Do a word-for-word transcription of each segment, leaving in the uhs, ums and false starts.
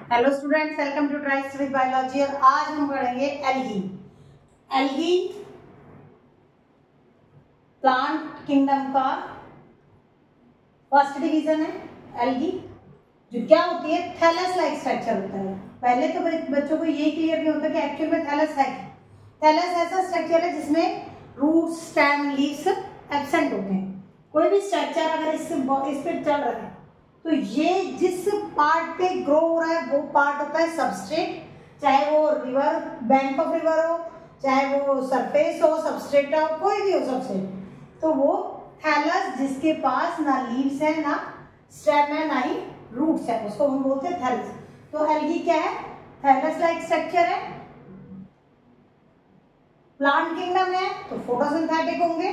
Hello students, welcome to try study biology. और आज हम पढ़ेंगे एल्गी। एल्गी प्लांट किंगडम का फर्स्ट डिवीजन है। एल्गी जो क्या होती है, थैलस लाइक स्ट्रक्चर होता है। पहले तो बच्चों को ये क्लियर नहीं होता कि एक्चुअल में थैलस है क्या। थैलस ऐसा स्ट्रक्चर है जिसमें रूट्स, स्टेम, लीव्स एब्सेंट होते हैं। कोई भी स्ट्रक्चर अगर इससे इस पे चल रहा है तो ये जिस पार्ट पे ग्रो हो रहा है वो पार्ट होता है सबस्ट्रेट, चाहे वो रिवर, बैंक ऑफ रिवर हो, चाहे वो सरफेस हो, सबस्ट्रेट हो, कोई भी हो सबस्ट्रेट, तो वो थैलस जिसके पास ना लीव्स है, ना स्टेम है, ना ही रूट्स है, उसको हम बोलते हैं थैलस। तो एल्गी क्या है? थैलस लाइक स्ट्रक्चर है, प्लांट किंगडम है तो फोटोसिंथेटिक होंगे।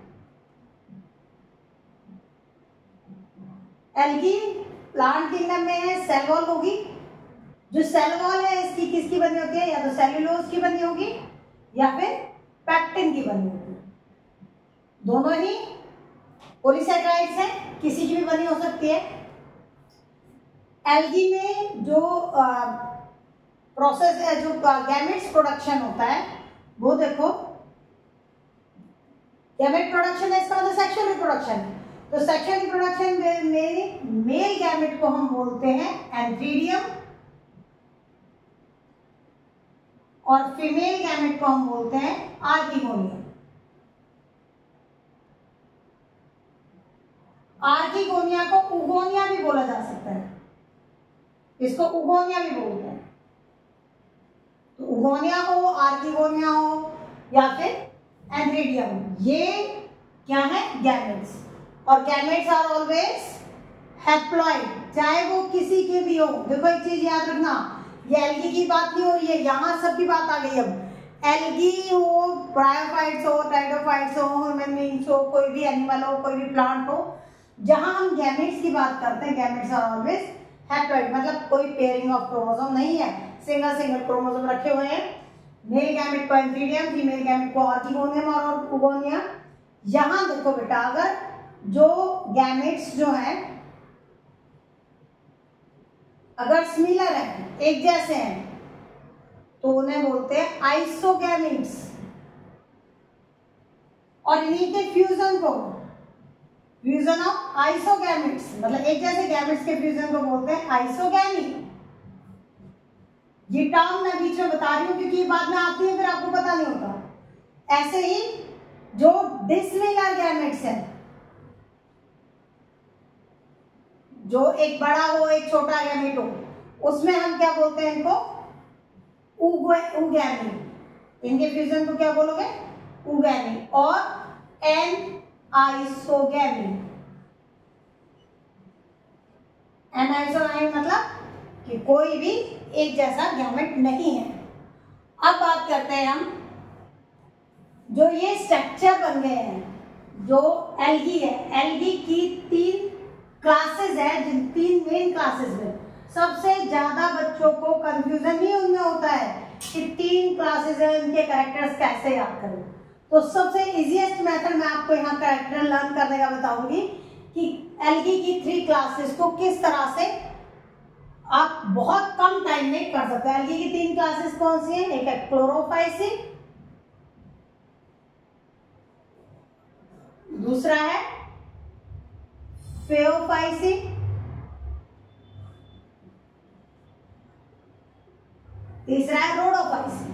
एल्गी प्लांट किंगडम में है, सेल वॉल होगी। जो सेल वॉल है इसकी किसकी बनी होती है? या तो सेल्यूलोज की बनी होगी या फिर पैक्टिन की बनी होगी। दोनों ही पॉलीसेकेराइड्स हैं, किसी की भी बनी हो सकती है। एल्गी में जो प्रोसेस है, जो गैमेट्स प्रोडक्शन होता है, वो देखो गैमेट प्रोडक्शन है, इसका मतलब सेक्सुअल रिप्रोडक्शन। तो सेक्सुअल रिप्रोडक्शन में मेल गैमेट को हम बोलते हैं एंथ्रीडियम और फीमेल गैमेट को हम बोलते हैं आर्किगोनियम। आर्किगोनिया को उगोनिया भी बोला जा सकता है, इसको उगोनिया भी बोलते हैं। तो उगोनिया हो, आर्किगोनिया हो या फिर एंथ्रीडियम, ये क्या है? गैमेट्स। और गैमेट्स आर ऑलवेज हैप्लॉइड, चाहे वो किसी के भी हो। देखो एक चीज याद रखना, ये एल्गी की बात नहीं हो रही है, यहाँ सबकी बात आ गई। अब एल्गी हो, ब्रायोफाइट्स हो, टाइडोफाइट्स हो, ह्यूमन बीइंग्स हो, कोई भी एनिमल हो, कोई भी प्लांट हो, जहां हम गैमेट्स की बात करते हैं, गैमेट्स आर ऑलवेज हैप्लॉइड, मतलब कोई पेयरिंग ऑफ क्रोमोसोम नहीं है, सिंगल सिंगल क्रोमोसोम रखे हुए हैं। मेल गैमेट को एंथ्रीडियम, फीमेल गैमेट को आर्किगोनियम और उगोनिया। यहां देखो बेटा, अगर जो गैमेट्स जो हैं अगर सिमिलर हैं, एक जैसे हैं, तो उन्हें बोलते हैं आइसोगैमेट्स। और इन्हीं के फ्यूजन को, फ्यूजन ऑफ आइसोगैमेट्स, मतलब एक जैसे गैमेट्स के फ्यूजन को बोलते हैं आइसोगैमी। ये टर्म मैं बीच में बता रही हूं क्योंकि ये बाद में आती है, फिर आपको पता नहीं होता। ऐसे ही जो डिसिमिलर गैमेट्स हैं, जो एक बड़ा हो एक छोटा गैमेट हो, उसमें हम क्या बोलते हैं? इनको उगैमी। इनके फ्यूजन को क्या बोलोगे? उगैमी। और एन आइसोगैमी। एन आइसोगैमी मतलब कि कोई भी एक जैसा गैमेट नहीं है। अब बात करते हैं हम, जो ये स्ट्रक्चर बन गए हैं, जो एल्गी है, एल्गी की तीन क्लासेस है, जिन तीन मेन क्लासेस में सबसे ज्यादा बच्चों को कंफ्यूजन ही उनमें होता है कि तीन क्लासेस है, इनके कैरेक्टर्स कैसे याद करें। तो सबसे इजीएस्ट मेथड मैं आपको यहाँ कैरेक्टर लर्न करने का बताऊंगी कि एल्गी की थ्री क्लासेस को किस तरह से आप बहुत कम टाइम में कर सकते हैं। एल्गी की तीन क्लासेस कौन सी है? एक है क्लोरोफाइसिन, दूसरा है फेओफाइसिन, तीसरा है रोडोफाइसिन।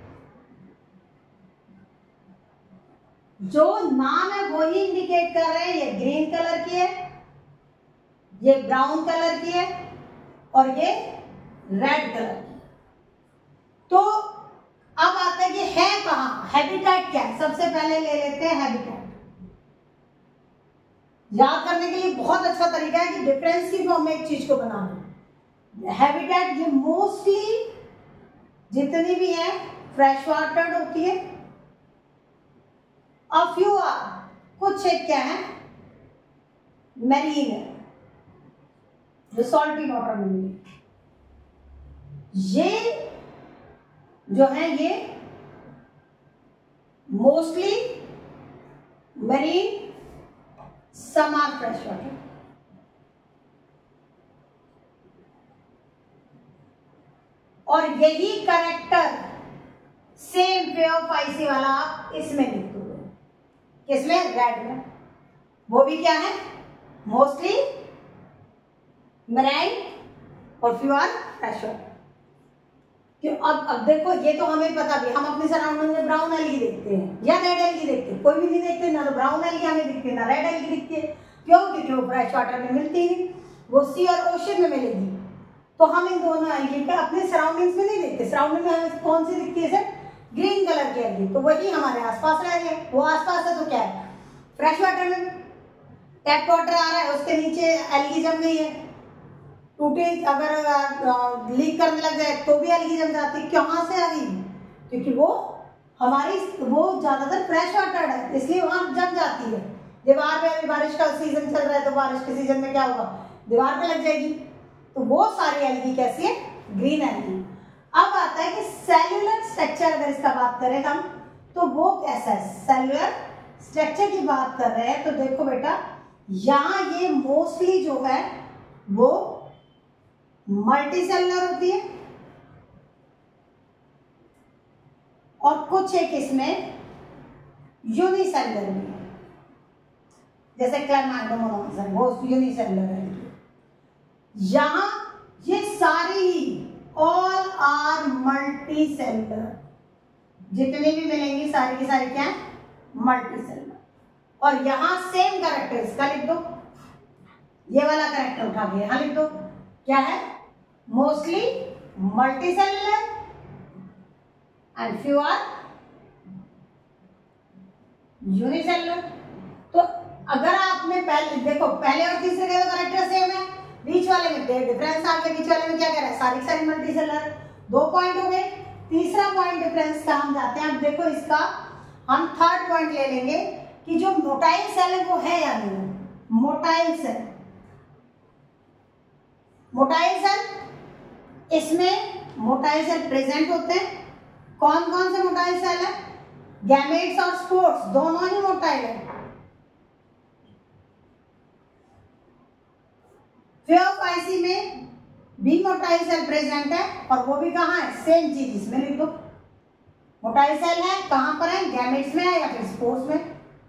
जो नाम है वो ही इंडिकेट कर रहे हैं, ये ग्रीन कलर की है, ये ब्राउन कलर की है और ये रेड कलर की। तो अब आता है कि है कहां, हैबिटेट क्या है? सबसे पहले ले लेते हैं हैबिटेट। याद करने के लिए बहुत अच्छा तरीका है कि डिफरेंस की फॉर्म में एक चीज को बनाना। हैबिटेट ये मोस्टली जितनी भी है फ्रेश वाटर होती है। अ फ्यू आर, कुछ एक क्या है, मैरीन है, जो सॉल्टी वाटर में मिली। ये जो है ये mostly marine, some are fresh water. और यही करेक्टर सेम फेओफाइसी वाला आप इसमें लिख दोगे, किसमें, रेड में। वो भी क्या है, मोस्टली मैराइन और फ्यू आर फ्रेश वाटर। क्यों, अब अब देखो ये तो हमें पता भी, हम अपने सराउंडिंग में ब्राउन एल्गी देखते हैं या रेड एल्गी देखते हैं, कोई भी नहीं देखते, ना तो ब्राउन एल्गी हमें दिखती है ना रेड एल्गी दिखती है। क्यों, क्योंकि वो फ्रेश वाटर में मिलती है, वो सी और ओशन में मिलेगी। तो हम इन दोनों एल्गी का अपने सराउंडिंग्स में नहीं देखते। सराउंडिंग में हमें कौन सी दिखती है, सर, ग्रीन कलर की एल्गी, तो वही हमारे आसपास रह गए। वो आसपास है तो क्या है, फ्रेश वाटर में टैप वाटर आ रहा है, उसके नीचे एल्गी जम गई है, टूटे अगर लीक करने लग जाए तो भी एल्गी जम जाती है। कहाँ से आ गई, क्योंकि वो हमारी वो ज्यादातर फ्रेश वाटर है, इसलिए वहां जम जाती है। दीवार पे अभी बारिश का सीजन चल रहा है, तो बारिश के सीजन में क्या होगा, दीवार पे लग जाएगी। तो वो सारी एल्गी कैसी है, ग्रीन एल्गी। अब आता है कि सेल्यूलर स्ट्रक्चर, अगर इसका बात करें हम, तो वो कैसा है, सेल्यूलर स्ट्रक्चर की बात कर रहे हैं। तो देखो बेटा, यहाँ ये मोस्टली जो है वो मल्टीसेलुलर होती है, और कुछ एक इसमें यूनिसेलुलर भी है, जैसे क्लैमाइडोमोनास है, वो यूनिसेलुलर है। यहां ये सारी ही ऑल आर मल्टीसेलुलर, जितने भी मिलेंगी सारी की सारी क्या है, मल्टीसेलुलर। और यहां सेम कैरेक्टर इसका लिख दो, ये वाला कैरेक्टर उठा के यहां लिख दो, क्या है, mostly multicellular and few are unicellular. तो अगर आपने पहले देखो, पहले और तीसरे का तो कैरेक्टर सेम है, बीच वाले में डिफरेंस आ गया। बीच वाले में क्या कह रहा है, सारी सारी मल्टीसेलुलर, दो पॉइंट हो गए। तीसरा पॉइंट डिफरेंस का हम जाते हैं। अब देखो इसका हम थर्ड पॉइंट ले लेंगे कि जो मोटाइल सेल है वो है या नहीं। मोटाइल सेल, मोटाइल सेल, इसमें मोटाइल सेल प्रेजेंट होते हैं। कौन कौन से मोटाइल सेल है, गैमेट्स और स्पोर्स दोनों ही मोटाइल है। फेओफाइसी में भी मोटाइल सेल प्रेजेंट है, और वो भी कहाँ है, सेम चीज इसमें लिख दो। मोटाइल सेल है कहां पर है, गैमेट्स में है या फिर स्पोर्स में।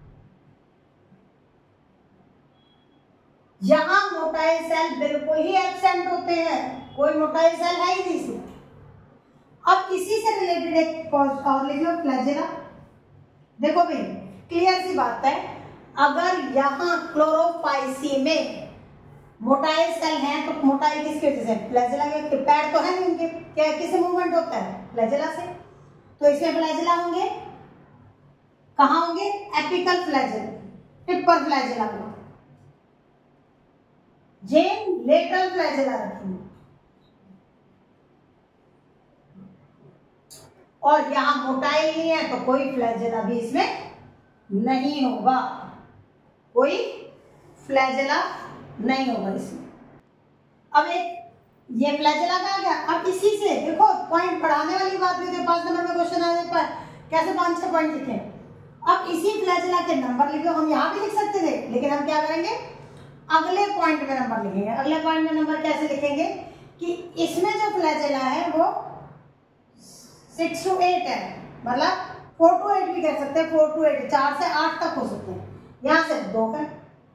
यहां मोटाइल सेल बिल्कुल ही एब्सेंट होते हैं, कोई मोटाइल सेल है ही नहीं इसमें। अब इसी से रिलेटेड एक और लिख लो, फ्लैजेला। देखो भाई, क्लियर सी बात है, अगर यहां क्लोरोफाइसी में मोटाइल सेल है तो मोटाइल किसकी वजह से, फ्लैजेला के, पैर तो है नहीं उनके, क्या किससे मूवमेंट होता है, फ्लैजेला से। तो इसमें फ्लैजेला होंगे, कहां होंगे, एपिकल फ्लैजेला, टिप पर फ्लैजेला होगा। जेन लेटरल फ्लैजेला रखेंगे, और यहां मोटाइल नहीं है तो कोई फ्लैजेला भी इसमें नहीं होगा, कोई फ्लैजेला नहीं होगा इसमें। अब एक ये फ्लैजेला का आ गया। अब इसी से देखो, पॉइंट पढ़ाने वाली बात भी थी, पांच नंबर में क्वेश्चन आने पर कैसे पांच छह पॉइंट लिखे। अब इसी फ्लैजेला के नंबर लिखो, हम यहाँ भी लिख सकते थे, लेकिन हम क्या करेंगे, अगले पॉइंट में नंबर लिखेंगे। अगले पॉइंट में नंबर कैसे लिखेंगे कि इसमें जो फ्लैजेला है वो सिक्स टू एट है, मतलब फोर टू एट भी कह सकते हैं, फोर टू एट, चार से आठ तक हो सकते हैं, यहां से दो है।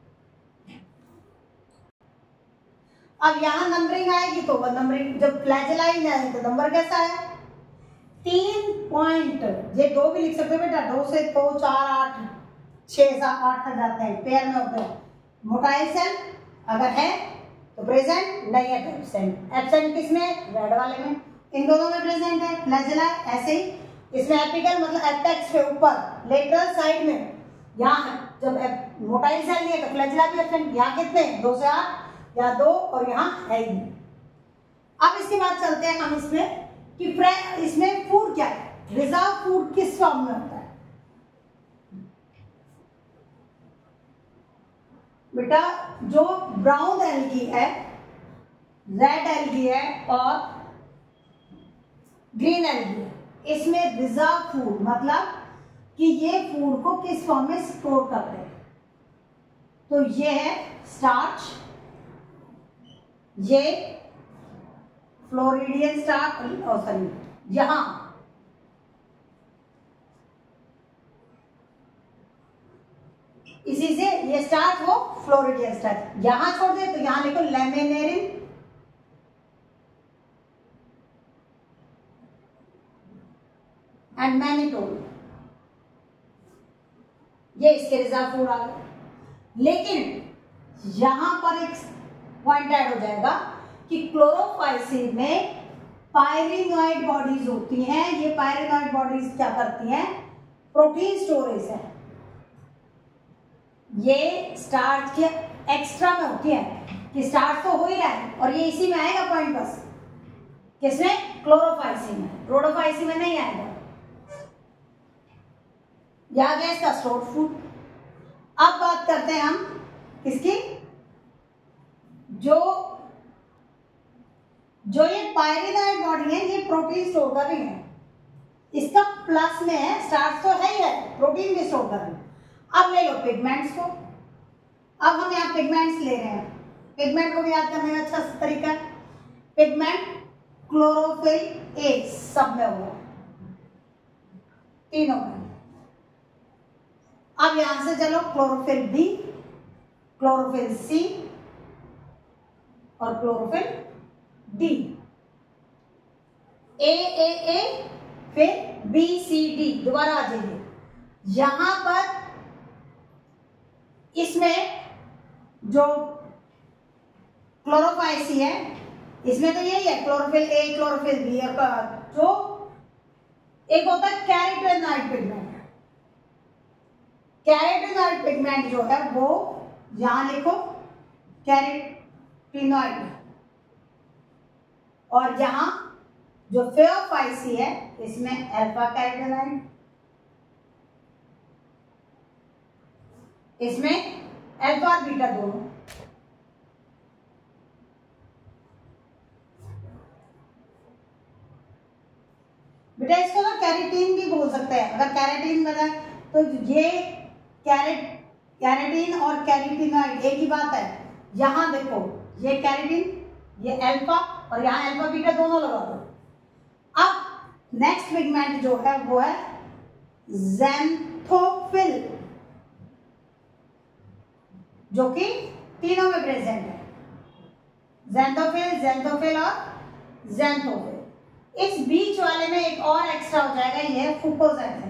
अब यहां नंबरिंग आएगी तो वो नंबरिंग, जब फ्लैजेला ही नहीं आएगी तो नंबर कैसा है, तीन पॉइंट, ये दो भी लिख सकते हो बेटा, दो से दो, चार, आठ, छह, सात, आठ तक जाते हैं, पेयर में होते हैं। मोटाइल सेल अगर है तो प्रेजेंट, नहीं है तो एब्सेंट। एब्सेंट किसमें, रेड वाले में, इन दोनों में प्रेजेंट है। फ्लैजेला ऐसे ही, इसमें एपिकल मतलब एपेक्स के ऊपर, लेटरल साइड में, यहाँ जब मोटाइल सेल नहीं है तो फ्लैजेला भी एब्सेंट। यहाँ कितने, दो से आठ या दो, और यहाँ है ही। अब इसके बाद चलते हैं हम इसमें कि इसमें फूड क्या है, रिजर्व फूड किस फॉर्म में होता है। बेटा जो ब्राउन एल्गी है, रेड एल्गी है और ग्रीन एल्गी है, इसमें रिजर्व फूड मतलब कि ये फूड को किस फॉर्म में स्टोर करते हैं। तो ये है स्टार्च, ये फ्लोरिडियन स्टार्च, सॉरी यहां इसी से ये स्टार्च वो फ्लोरिडियन स्टार्च, यहां छोड़ दे तो यहां लिखो लेमिनेरिन एंड मैनिटोल, ये इसके रिजर्व फूड आ गए। लेकिन यहां पर एक पॉइंट ऐड हो जाएगा कि क्लोरोफाइसिन में पायरिनॉइड बॉडीज होती हैं। ये पायरिनॉइड बॉडीज क्या करती हैं? प्रोटीन स्टोरेज है, ये स्टार्च के एक्स्ट्रा में होती है कि स्टार्च तो हो ही रहा है और ये इसी में आएगा पॉइंट बस, किसमें? क्लोरोफाइसिन में, रोडोफाइसिन में नहीं आएगा। या गया इसका स्टोर्ड फूड। अब बात करते हैं हम किसकी? जो जो ये पायरिनॉइड बॉडी है ये प्रोटीन स्टोर कर रही है, इसका प्लस में है, स्टार्च तो है ही है, प्रोटीन भी स्टोर कर रही है। अब ले लो पिगमेंट्स को, अब हम यहाँ पिगमेंट्स ले रहे हैं, पिगमेंट को भी याद करने का अच्छा तरीका है। पिगमेंट क्लोरोफिल ए सब में होगा, तीनों में। अब यहां से चलो क्लोरोफिल बी, क्लोरोफिल सी और क्लोरोफिल डी, ए ए ए फिर बी सी डी, दोबारा आ जाइए। यहां पर इसमें जो क्लोरोफाइसी है इसमें तो यही है, क्लोरोफिल ए, क्लोरोफिल बी, और जो एक होता है कैरोटीनॉइड पिगमेंट। कैरोटीनॉइड पिगमेंट जो है वो यहां लिखो कैरोटीनॉइड, और यहां जो फेओफाइसी है इसमें अल्फा कैरोटीनॉइड, इसमें अल्फा और बीटा दोनों। बेटा इसको ना कैरेटीन भी बोल सकते हैं, अगर कैरेटीन बना तो ये कैरेट कैरेटीन और कैरोटीनॉइड एक ही बात है। यहां देखो ये कैरेटीन, ये अल्फा, और यहां अल्फा बीटा दोनों लगा दो। अब नेक्स्ट पिगमेंट जो है वो है ज़ैंथोफिल, जो कि तीनों में प्रेजेंट है, ज़ैंथोफिल, ज़ैंथोफिल और ज़ैंथोफिल। इस बीच वाले में एक और एक्स्ट्रा हो जाएगा, ये है फुकोज़ैंथिन।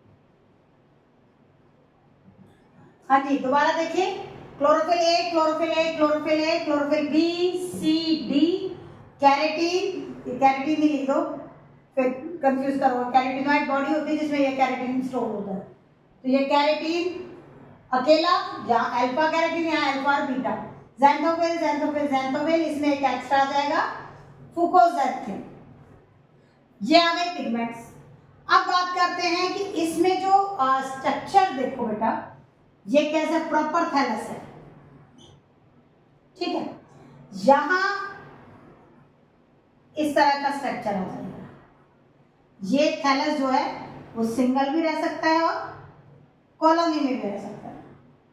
हाँ जी, दोबारा देखिए, chlorophyll a, chlorophyll a, chlorophyll a, chlorophyll b, c, d, carotene, carotene नहीं लिख दो फिर कंफ्यूज करो, कैरोटीनॉइड बॉडी होती है जिसमें ये कैरेटीन स्टोर होता है, तो ये कैरेटीन अकेला, यहाँ अल्फा कैरेटीन, यहाँ अल्फा और बीटा, ज़ैंथोफिल, ज़ैंथोफिल, ज़ैंथोफिल, इसमें एक एक्स्ट्रा आ जाएगा फुकोज़ैंथिन। ये आ गए पिगमेंट्स। अब बात करते हैं कि इसमें जो स्ट्रक्चर देखो बेटा, ये कैसे प्रॉपर थैलस है, ठीक है। यहां इस तरह का स्ट्रक्चर आ जाएगा। ये थैलस जो है वो सिंगल भी रह सकता है और कॉलोनी में भी रह सकता है।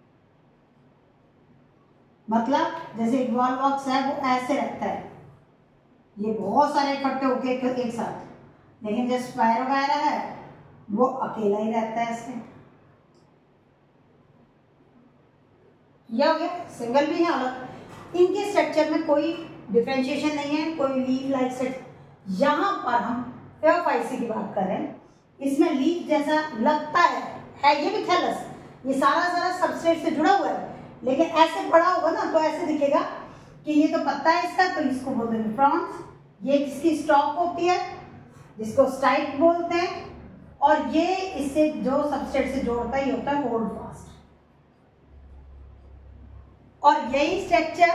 मतलब जैसे वॉल बॉक्स है वो ऐसे रखता है, ये बहुत सारे इकट्ठे होके एक साथ, लेकिन जो स्पाइरो वगैरह है वो अकेला ही रहता है इसमें। यह हो गया, सिंगल भी है अलग। इनके स्ट्रक्चर में कोई डिफरेंशिएशन नहीं है, कोई लीफ लाइक स्ट्रक्चर। यहां पर हम फेओफाइसी की बात कर रहे हैं, इसमें लीफ जैसा लगता है, है ये भी थैलस, ये सारा सारा सबस्ट्रेट से जुड़ा हुआ है, लेकिन ऐसे पड़ा होगा ना तो ऐसे दिखेगा कि ये तो पत्ता है इसका, तो इसको बोलते हैं फ्रॉन्स। ये किसकी स्टॉक होती है जिसको स्टाइक बोलते हैं, और ये इससे जो सबस्ट्रेट से जोड़ता ही होता है होल्ड फास्ट। और यही स्ट्रक्चर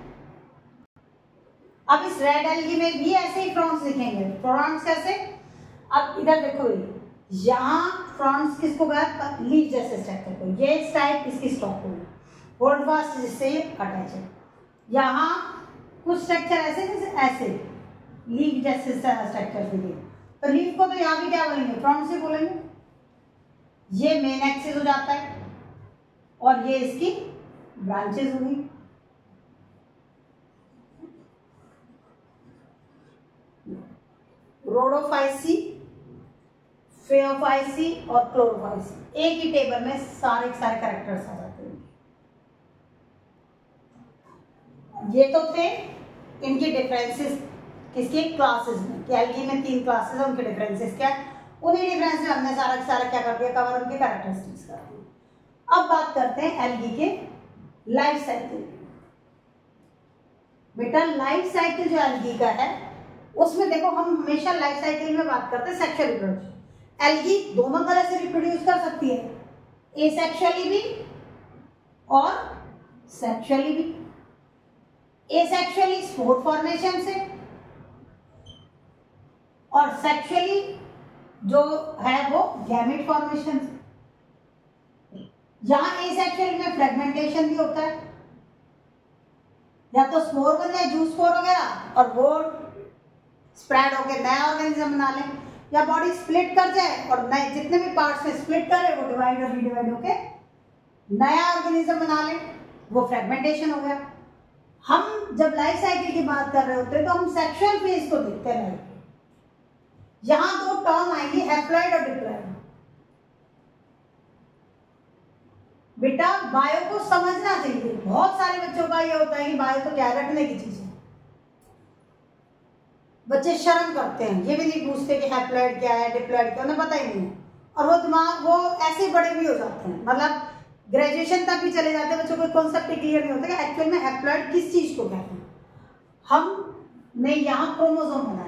अब इस रेड एल्गी में भी ऐसे ही फ्रॉन्स दिखेंगे। फ्रॉन्स कैसे? अब इधर देखो, यहाँ फ्रॉन्स किसको गया? लीफ जैसे स्ट्रक्चर को, ये टाइप इसकी स्टॉक होगी, होल्ड फास्ट जिससे ये अटैच है। यहाँ कुछ स्ट्रक्चर ऐसे जैसे ऐसे लीफ जैसे स्ट्रक्चर दिखे, तो लीफ को तो यहाँ भी क्या बोलेंगे? फ्रॉन्स ही बोलेंगे। ये मेन एक्सिस हो जाता है और ये इसकी ब्रांचेस हुई। रोडोफाइसी, फेओफाइसी और क्लोरोफाइसी, एक ही टेबल में सारे सारे कैरेक्टर्स आ जाते हैं। ये तो थे इनके डिफरेंसेस किसके क्लासेस में, कि एल्गी में तीन क्लासेस है, उनके डिफरेंसेस क्या है, उन्हीं डिफरेंस में हमने सारा सारा क्या कर दिया, कवर उनके कैरेक्टरिस्टिक्स कर दिए। अब बात करते हैं एल्गी के लाइफ साइकिल। बेटा लाइफ साइकिल जो एल्गी का है उसमें देखो हम हमेशा लाइफ साइकिल में बात करते हैं सेक्सुअल रिप्रोडक्शन। एल्गी दोनों तरह से रिप्रोड्यूस कर सकती है, एसेक्सुअली भी और सेक्सुअली भी। एसेक्सुअली स्पोर फॉर्मेशन से और सेक्सुअली जो है वो गैमेट फॉर्मेशन से। यहां एसेक्सुअली में फ्रेगमेंटेशन भी होता है, या तो स्पोर बन जाए जूस स्पोर वगैरह और वो स्प्रेड होकर नया ऑर्गेनिज्म बना ले, या बॉडी स्प्लिट कर जाए और नए जितने भी पार्ट्स में स्प्लिट करे वो डिवाइड और रीडिवाइड होके नया ऑर्गेनिज्म बना ले, वो फ्रेगमेंटेशन हो गया। हम जब लाइफ साइकिल की बात कर रहे होते हैं तो हम सेक्सुअल फेज को देखते हैं लाइफ में। यहां दो टर्म आएंगे, हैप्लॉइड और डिप्लॉइड। बेटा बायो को समझना चाहिए, बहुत सारे बच्चों का ये होता है कि बायो तो क्या रखने की चीज है, बच्चे शर्म करते हैं, ये भी नहीं पूछते कि हैप्लॉइड क्या है डिप्लॉइड क्या है, उन्हें पता ही नहीं है, और वो दिमाग वो ऐसे बड़े भी हो जाते हैं, मतलब ग्रेजुएशन तक भी चले जाते हैं, बच्चों को कॉन्सेप्ट क्लियर नहीं होता कि एक्चुअल में हैप्लॉइड किस चीज को कहते हैं। हमने यहाँ क्रोमोसोम बनाए,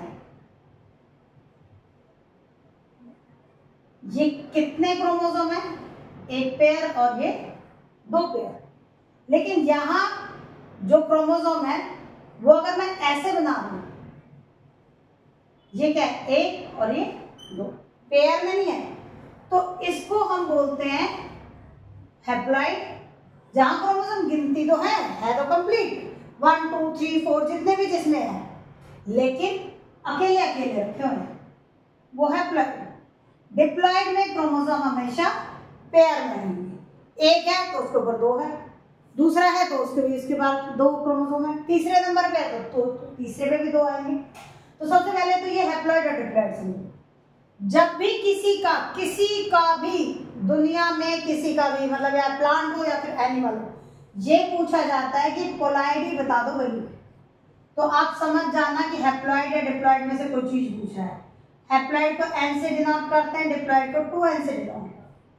ये कितने क्रोमोसोम है, एक पेयर और ये दो पेयर, लेकिन यहां जो क्रोमोसोम है वो अगर मैं ऐसे बना दूं, ये क्या है एक और ये दो, पेयर में नहीं है, तो इसको हम बोलते हैं हैप्लॉइड। जहां क्रोमोसोम गिनती तो है है तो complete one two three four जितने भी जिसमें है, लेकिन अकेले अकेले रखे हुए हैं, वो हैप्लॉइड। डिप्लॉइड में क्रोमोसोम हमेशा पेयर में रहेंगे, एक है तो उसके ऊपर दो है, दूसरा है तो उसके भी इसके बाद दो क्रोमोसोम है, तीसरे नंबर पे है तो, तो, तो तीसरे पे भी दो आएंगे। तो सबसे पहले तो ये हैप्लॉइड और डिप्लॉइड समझो। जब भी किसी का किसी का भी दुनिया में किसी का भी मतलब या प्लांट हो या फिर एनिमल हो, ये पूछा जाता है कि पोलाइडी बता दो वही, तो आप समझ जाना कि हैप्लॉइड या डिप्लॉइड में से कोई चीज पूछा है। हैप्लॉइड को एन से डिनोट करते हैं, डिप्लॉइड को टू एन से डिनोट।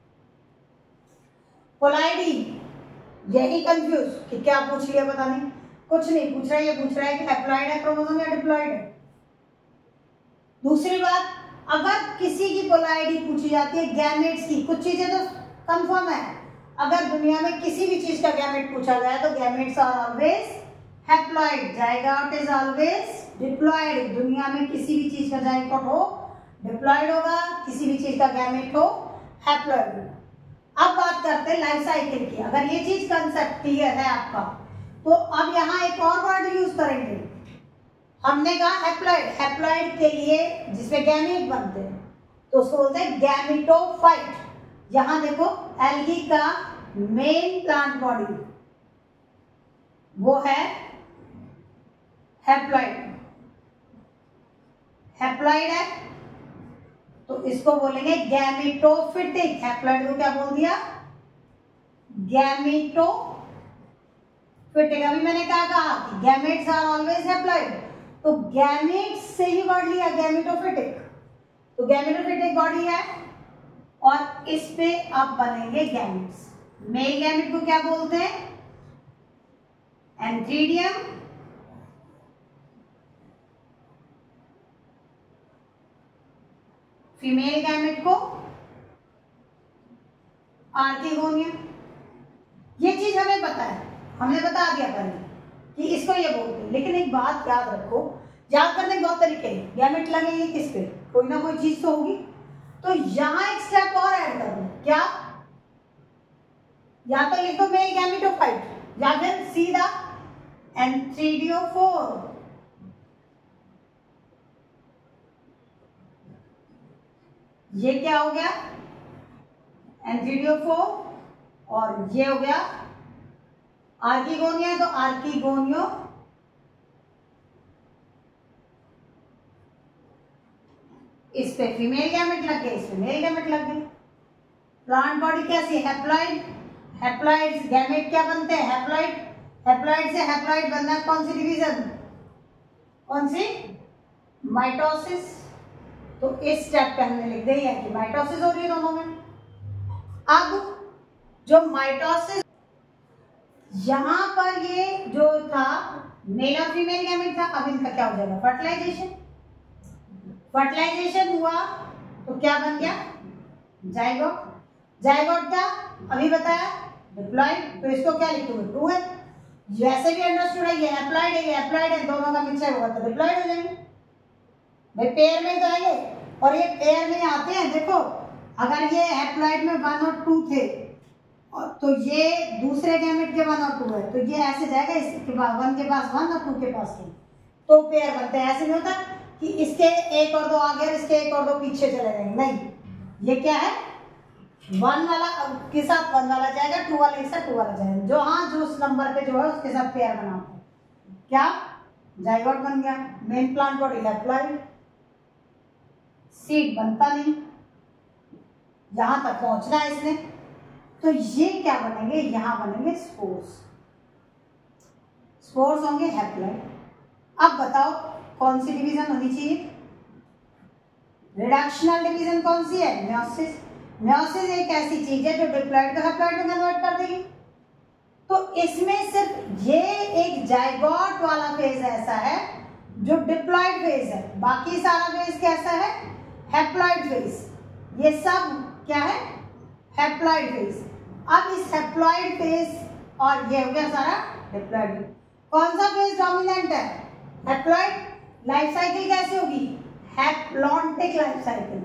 पोलाइडी यही कंफ्यूज कि क्या पूछ लिया पता नहीं, कुछ नहीं पूछ रहा है, ये पूछ रहा है कि हैप्लॉइड है क्रोमोसोम या डिप्लॉइड है। दूसरी बात, अगर किसी की पोलाइडी पूछी जाती है गैमेट्स की, कुछ चीजें तो कंफर्म है, अगर दुनिया में किसी भी चीज का गैमेट पूछा गया तो gametes are always haploid, zygote is always diploid. दुनिया में किसी भी चीज का जायगोट हो डिप्लॉइड होगा, किसी भी चीज का गैमेट हो हैप्लॉइड होगा। अब बात करते हैं लाइफ साइकिल की। अगर ये चीज कंसेप्ट क्लियर है आपका, तो अब यहाँ एक और वर्ड यूज करेंगे। हमने कहा हैप्लॉइड, हैप्लॉइड के लिए जिसमें गैमेट बनते हैं तो उसको बोलते हैं गैमेटोफाइट। यहां देखो एल्गी का मेन प्लांट बॉडी वो है हैप्लॉइड, हैप्लॉइड है तो इसको बोलेंगे गैमेटोफिटिक। हैप्लॉइड को क्या बोल दिया, गैमेटोफिटिक। अभी मैंने क्या कहा कि गैमेट्स आर ऑलवेज हैप्लॉइड, तो गैमेट्स से ही वर्ड लिया गैमेटोफिटिक, तो गैमेटोफिटिक बॉडी है और इस पे अब बनेंगे गैमेट्स। मेल गैमेट को क्या बोलते हैं, एंथ्रीडियम, फीमेल गैमेट को आर्किगोनियम। ये चीज हमें पता है, हमने बता दिया पहले कि इसको ये बोलते हैं, लेकिन एक बात याद रखो, याद करने के बहुत तरीके हैं। गैमेट लगेंगे किस पे, कोई ना कोई चीज तो होगी, तो यहां एक स्टेप और ऐड कर दो, क्या, या तो लिखो मेल गैमेटोफाइट या फिर सीधा एंथ्रीडियोफोर। ये क्या हो गया, एंथ्रीडियोफोर, और ये हो गया आर्किगोनिया, तो आर्किगोनियो इस पे फीमेल गैमेट लग गए, इस पे मेल गैमेट लग गए। प्लांट बॉडी कैसी? हैप्लॉइड। हैप्लॉइड गैमेट क्या बनते हैं? हैप्लॉइड। हैप्लॉइड से हैप्लॉइड बनना कौन सी डिवीजन? कौन सी? माइटोसिस। तो इस स्टेप पे हमने लिख दिया कि माइटोसिस हो रही है दोनों में। अब जो माइटोसिस, यहां पर ये जो था मेल और फीमेल गैमेट था, अब इनका क्या हो जाएगा? फर्टिलाइजेशन। फर्टिलाइजेशन हुआ तो क्या बन गया? जाइगोट। जाइगोट क्या अभी बताया? डिप्लॉइड। तो इसको क्या लिखोगे? टू है। वैसे भी अंडरस्टूड है, ये हैप्लॉइड है, ये हैप्लॉइड है, दोनों का मिक्सचर होगा तो डिप्लॉइड हो जाएंगे। भाई पेयर में तो आएंगे, और ये पेयर में आते हैं। देखो अगर ये हैप्लॉइड में वन और टू थे और तो ये दूसरे गैमेट के वन और टू है, तो ये ऐसे जाएगा, इसके पास वन के पास वन और टू के पास टू, तो पेयर बनते हैं। ऐसे नहीं होता कि इसके एक और दो आगे और इसके एक और दो पीछे चले जाएंगे, नहीं। ये क्या है? वन वाला के साथ वन वाला जाएगा, टू वाले के साथ टू वाला जाएगा, जो हाँ जो उस नंबर पे जो है उसके साथ पेयर बनाते हैं। क्या? जाइगोट बन गया। Main plant body haploid, seed बनता नहीं, यहां तक पहुंचना है इसने, तो ये क्या बनेंगे? यहां बनेंगे स्पोर्स। स्पोर्स होंगे हैप्लॉइड। अब बताओ कौन सी डिवीजन होनी चाहिए? रिडक्शनल डिवीजन कौन सी है? मेयोसिस। मेयोसिस एक ऐसी चीज है जो डिप्लॉइड को हैप्लॉइड में कन्वर्ट कर देगी। तो इसमें सिर्फ ये एक जाइगोट वाला फेज ऐसा है जो डिप्लॉइड फेज है, बाकी सारा फेज कैसा है? Haploid phase. ये सब क्या है? Haploid phase. अब इस हैप्लॉइड फेज और ये हो गया सारा डिप्लॉइड। कौन सा फेज डोमिनेंट है? हैप्लॉइड। लाइफ साइकिल कैसे होगी? Haplontic life cycle.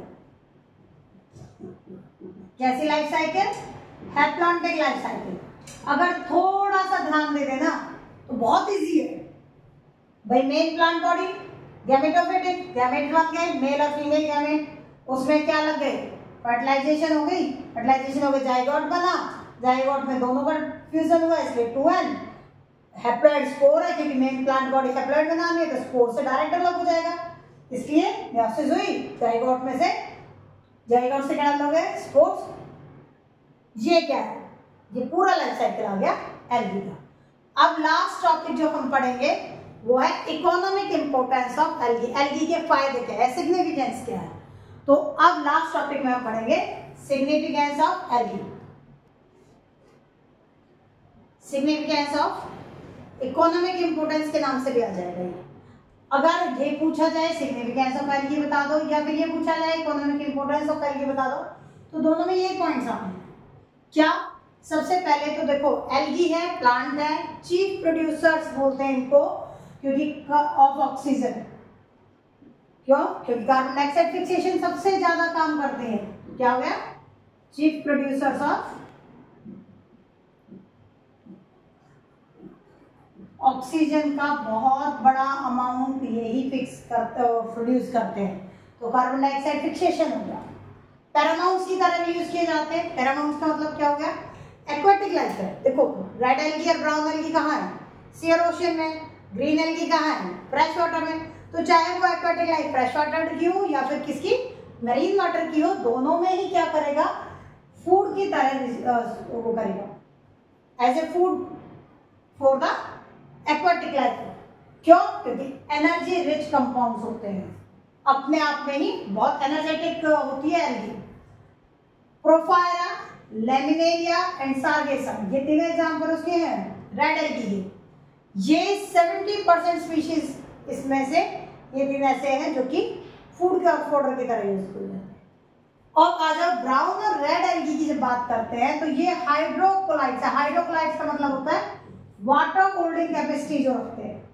कैसी life cycle? Haplontic life cycle. अगर थोड़ा सा ध्यान दे देना तो बहुत इजी है भाई। Main plant body gametophytic, gamete बन गए, मेल और फीमेल गैमेट, उसमें क्या लग गए? फर्टिलाइजेशन हो गई। फर्टिलाइजेशन हो गई, जाइगोट बना, जाइगोट में दोनों का फ्यूजन हुआ, इसलिए टू एन। हैप्लॉइड स्पोर है क्योंकि मेन प्लांट बॉडी हैप्लॉइड बनानी है, तो स्पोर से डायरेक्ट अलग हो जाएगा, इसलिए मेयोसिस हुई। जाइगोट में से जाइगोट से क्या लोगे? स्पोर्स। ये क्या है? ये पूरा लाइफ साइकिल आ गया एल्गी का। अब लास्ट टॉपिक जो हम पढ़ेंगे वो है economic importance of algae. Algae के फायदे क्या है, सिग्निफिकेंस क्या है। तो अब लास्ट टॉपिक में हम पढ़ेंगे significance of algae. Significance of economic importance के नाम से भी आ जाएगा ये। अगर ये पूछा जाए सिग्निफिकेंस ऑफ एल्गी बता दो, या फिर ये पूछा जाए इकोनॉमिक इंपोर्टेंस ऑफ एल्गी बता दो, तो दोनों में ये पॉइंट्स आते हैं। क्या? सबसे पहले तो देखो एल्गी है, प्लांट है, चीफ प्रोड्यूसर्स बोलते हैं इनको, क्योंकि ऑफ ऑक्सीजन। क्यों? क्योंकि कार्बन डाइऑक्साइड फिक्सेशन सबसे ज्यादा काम करते हैं। क्या हो गया? चीफ प्रोड्यूसर्स ऑफ ऑक्सीजन का बहुत बड़ा अमाउंट यही फिक्स करते प्रोड्यूस करते हैं, तो कार्बन डाइऑक्साइड फिक्सेशन हो गया। पैरामाउंट्स की तरह भी यूज किए जाते हैं। पैरामाउंट्स का मतलब क्या हो गया? एक्वेटिक लाइफ है। देखो रेड एल्गी और ब्राउन एल्गी कहाँ है? सीयर ओशन में। ग्रीन एल्गी कहाँ है? फ्रेश वाटर में। तो चाहे वो एक्वेटिक लाइफ फ्रेश वाटर की हो या फिर किसकी मरीन वाटर की हो, दोनों में ही क्या करेगा? फूड की तरह वो करेगा, as a food for the aquatic life. क्यों? क्योंकि एनर्जी रिच कंपाउंड्स होते हैं, अपने आप में ही बहुत एनर्जेटिक होती है algae. Porphyra, Laminaria and Sargassum, ये तीन एग्जांपल उसके हैं रेड एल्गी के। ये सत्तर परसेंट स्पीशीज इसमें से ये तीन ऐसे हैं जो कि फूड के और फोडर की तरह यूज किए जाते हैं। और आज आप ब्राउन और रेड एल्गी की जब बात करते हैं तो ये हाइड्रोकोलाइट्स है। हाइड्रोकोलाइट्स का मतलब होता है वाटर होल्डिंग कैपेसिटी जो रखते हैं।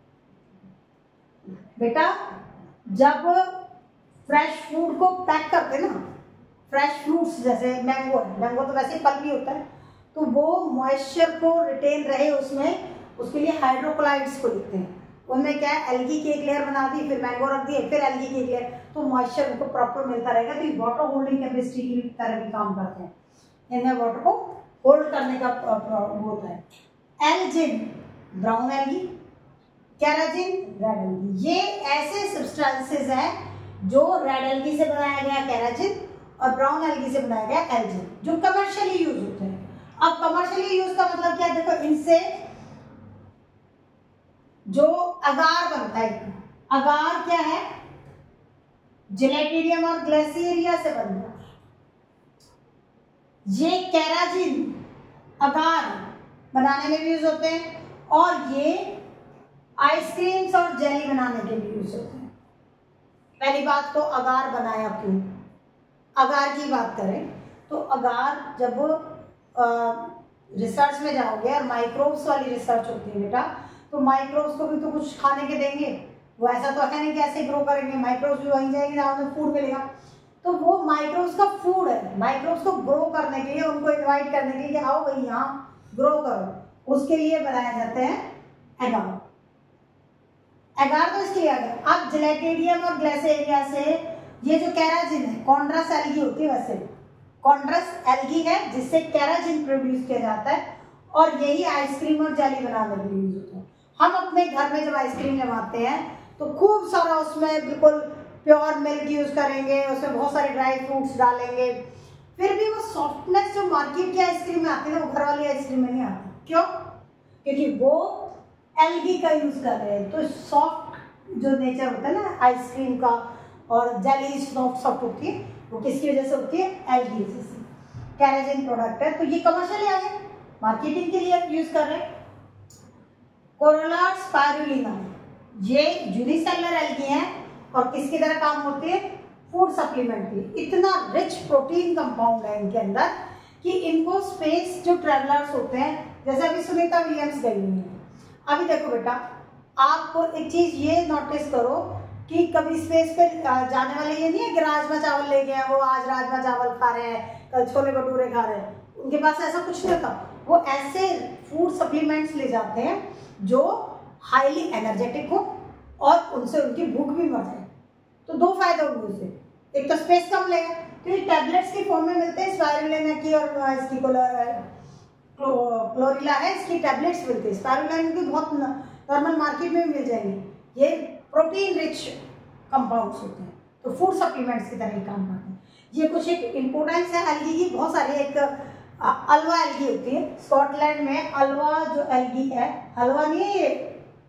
बेटा जब फ्रेश फूड को पैक करते हैं ना, फ्रेश फ्रूट्स जैसे मैंगो है, मैंगो तो वैसे फल भी होता है, तो वो मॉइस्चर को रिटेन रहे उसमें, उसके लिए हाइड्रोकोलाइट्स को लिखते हैं। उनमें क्या है? एल्गी की एक लेयर बना दी, फिर मैंगो रख दिए, फिर एल्गी की एक लेयर, तो मॉइस्चर उनको प्रॉपर मिलता रहेगा। तो ये वाटर होल्डिंग कैपेसिटी की तरह भी काम करते हैं, इनमें वाटर को होल्ड करने का वो होता है। Algin brown algae, carrageenan red algae, ये ऐसे सब्सटेंसेस हैं जो रेड एल्गी से बनाया गया केराटिन और ब्राउन एल्गी से बनाया गया एल्गी, जो कमर्शियली यूज होते हैं। अब कमर्शियली यूज का मतलब क्या है, देखो इनसे जो अगार बनता है, अगार क्या है, जिलेटिडियम और ग्लेसियरिया से बनता है। ये केराटिन अगार बनाने में भी यूज होते हैं और ये आइसक्रीम्स और जेली बनाने के लिए यूज होते हैं। पहली बात तो अगार बनाया क्यों, अगार की बात करें तो अगार जब रिसर्च में जाओगे और माइक्रोब्स वाली रिसर्च होती है बेटा, तो माइक्रोब्स को भी तो कुछ खाने के देंगे, वो ऐसा तो है नहीं कि ऐसे ग्रो करेंगे, माइक्रोब्स भी वहीं जाएंगे जहाँ उन्हें फूड मिलेगा। तो वो माइक्रोब्स का फूड है, माइक्रोब्स को ग्रो करने के लिए उनको इन्वाइट करने के लिए कि आओ भाई यहाँ ग्रो करो, उसके लिए बनाए जाते हैं एगार। एगार तो इसके लिए आ गया। अब जिलेटिडियम और ग्लेसियरिया से ये जो केराटिन है, कॉन्ड्रस एल्गी होती है, वैसे कॉन्ड्रस एल्गी है जिससे केराटिन प्रोड्यूस किया जाता है और यही आइसक्रीम और जेली बनाने के लिए यूज होता है। हम अपने घर में जब आइसक्रीम जमाते हैं तो खूब सारा उसमें बिल्कुल प्योर मिल्क यूज करेंगे, उसमें बहुत सारे ड्राई फ्रूट्स डालेंगे, फिर भी वो सॉफ्टनेस जो मार्केट की आइसक्रीम में आती है ना, वो घर वाली आइसक्रीम में नहीं आती। क्यों? क्योंकि वो एल्गी का यूज कर रहे हैं। तो सॉफ्ट जो नेचर होता है ना आइसक्रीम का और जेली सॉफ्ट सॉफ्ट होती है, वो किसकी वजह से होती है, एल्गी से। केराटिन प्रोडक्ट है, तो ये कमर्शियली आ गए, मार्केटिंग के लिए यूज कर रहे हैं। कोरोला स्पाइरुलिना, ये यूनिसेलुलर एल्गी है और किसकी तरह काम होती है, फूड सप्लीमेंट की। इतना रिच प्रोटीन कंपाउंड है इनके अंदर कि इनको स्पेस जो ट्रेवलर्स होते हैं, जैसे अभी सुनीता विलियम्स गई हुई है, अभी देखो बेटा आपको एक चीज ये नोटिस करो कि कभी स्पेस पे जाने वाले ये नहीं है कि राजमा चावल ले गए, वो आज राजमा चावल खा रहे हैं, कल छोले भटूरे खा रहे हैं, उनके पास ऐसा कुछ नहीं होता। वो ऐसे फूड सप्लीमेंट्स ले जाते हैं जो हाईली एनर्जेटिक हो और उनसे उनकी भूख भी मर जाए। तो दो फायदे होंगे उससे, एक तो स्पेस कम लेगा, तो ये टैबलेट्स की फॉर्म में मिलते हैं, स्पाइरुलिना की और इसकी क्लोरिला है, इसकी टैबलेट्स मिलती है। स्पाइरुलिना की बहुत नॉर्मल मार्केट में मिल जाएंगी। ये प्रोटीन रिच कंपाउंड्स होते हैं, तो फूड सप्लीमेंट्स की तरह काम करते हैं। ये कुछ एक इम्पोर्टेंस है एल्गी की, बहुत सारी। एक अलवा एल्गी होती है स्कॉटलैंड में, अलवा जो एल्गी है, हलवा नहीं है ये,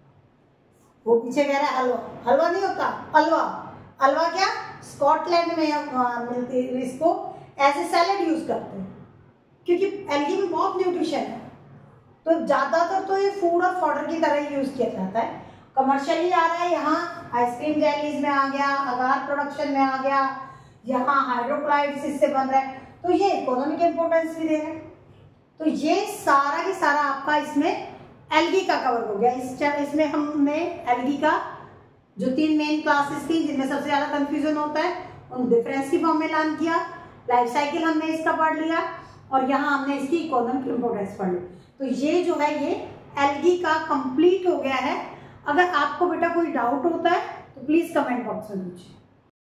वो पीछे कह रहा है हलवा, हलवा नहीं होता, अलवा। अलवा क्या स्कॉटलैंड में मिलती है, इसको एज ए सैलेड यूज करते हैं क्योंकि एल्गी में बहुत न्यूट्रिशन है। तो ज्यादातर तो ये फूड और फॉडर की तरह यूज किया जाता है। कमर्शियली आ रहा है, यहाँ आइसक्रीम जेलीज में आ गया, अगार प्रोडक्शन में आ गया, यहाँ हाइड्रोक्लाइड्स इससे बन रहा है, तो ये इकोनॉमिक इंपोर्टेंस भी दे रहे हैं। तो ये सारा की सारा आपका इसमें एल्गी का कवर हो गया। इस इसमें हमने एल्गी का जो तीन मेन क्लासेस थी जिनमें सबसे ज्यादा कंफ्यूजन होता है, उन डिफरेंस की फॉर्म में ऐलान किया, लाइफ साइकिल हमने इसका पढ़ लिया और यहाँ हमने इसकी इकोनॉमिक इंपोर्टेंस पढ़ ली। तो ये जो है ये एल्गी का कंप्लीट हो गया है। अगर आपको बेटा कोई डाउट होता है तो प्लीज कमेंट बॉक्स में पूछिए।